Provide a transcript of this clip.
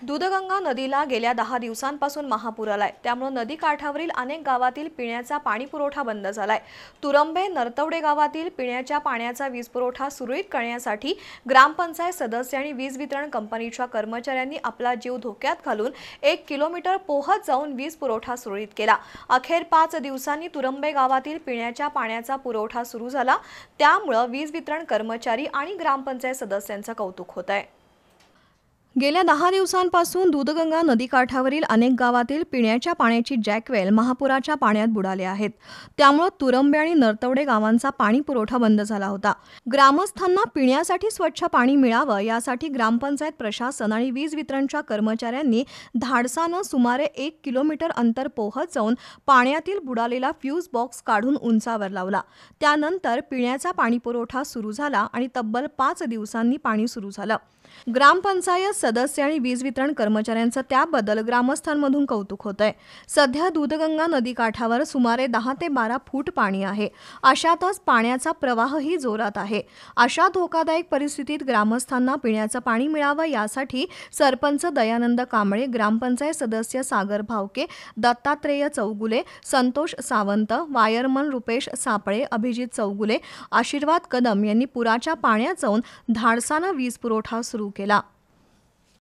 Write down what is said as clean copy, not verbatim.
दूधगंगा नदीला गेल्या 10 दिवसांपासून महापूर आलाय। त्यामुळे नदी काठावरील अनेक गावातील पिण्याचा पाणी पुरवठा बंद झालाय। तुरंबे नरतवडे गावातील पिण्याच्या पाण्याचा वीज पुरवठा सुरळीत करण्यासाठी ग्रामपंचायत सदस्य आणि वीज वितरण कंपनीच्या कर्मचाऱ्यांनी आपला जीव धोक्यात घालून 1 किलोमीटर पोहत जाऊन वीज पुरवठा सुरळीत केला। अखेर 5 दिवसांनी तुरंबे गावातील पिण्याच्या पाण्याचा पुरवठा सुरू झाला। त्यामुळे वीज वितरण कर्मचारी आणि ग्रामपंचायत सदस्यांचं कौतुक होत आहे। गेल्या 10 दिवसांपासून दूधगंगा नदीकाठावरील अनेक गावातील पिण्याच्या पाण्याची जॅकवेल महापुराच्या पाण्यात बुडाले आहेत। त्यामुळे तुरंबे आणि नरतवडे गावांचा पाणी पुरवठा बंद झाला होता। ग्रामस्थांना पिण्यासाठी स्वच्छ पाणी मिळावं यासाठी ग्रामपंचायत प्रशासन आणि वीज वितरणच्या कर्मचाऱ्यांनी धाडसानं सुमारे 1 किलोमीटर अंतर पोहत जाऊन पाण्यातील बुडालेला फ्यूज बॉक्स काढून उंचावर लावला। त्यानंतर पिण्याचा पाणी पुरवठा सुरू झाला आणि तब्बल 5 दिवसांनी पाणी सुरू झालं। ग्रामपंचायत सदस्य आणि वीज वितरण कर्मचाऱ्यांचं त्याबद्दल ग्रामस्थांमधून कौतुक होतंय। सध्या दूधगंगा नदीकाठावर सुमारे 10 ते 12 फूट पाणी आहे। अशातच पाण्याचा प्रवाहही जोरात आहे। अशा धोकादायक परिस्थितीत ग्रामस्थांना पिण्याचं पाणी मिळावं यासाठी सरपंच दयानंद कांबळे, ग्रामपंचायत सदस्य सागर भावके, दत्तात्रेय चौगुले, संतोष सावंत, वायरमन रुपेश सापळे, अभिजित चौगुले, आशीर्वाद कदम यांनी पुराच्या पाण्यात जाऊन धाडसानं वीज पुरवठा सुरू केला।